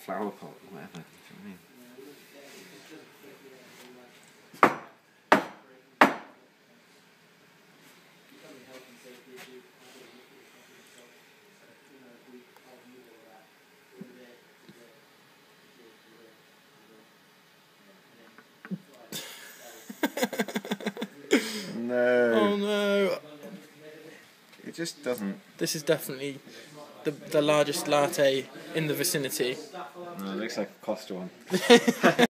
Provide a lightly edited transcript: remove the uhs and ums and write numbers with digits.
flower pot or whatever. Do you know what I mean? No. Oh no. It just doesn't. This is definitely the largest latte in the vicinity. No, it looks like a Costa one.